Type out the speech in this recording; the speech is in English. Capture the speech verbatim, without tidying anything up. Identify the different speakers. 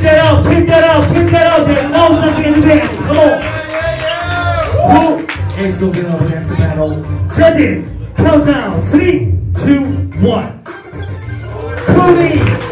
Speaker 1: that up, keep that up, keep that up. There's no such thing as this. Come on. Who is the winner of the dance battle? Judges, countdown, three, two, one. Cooni.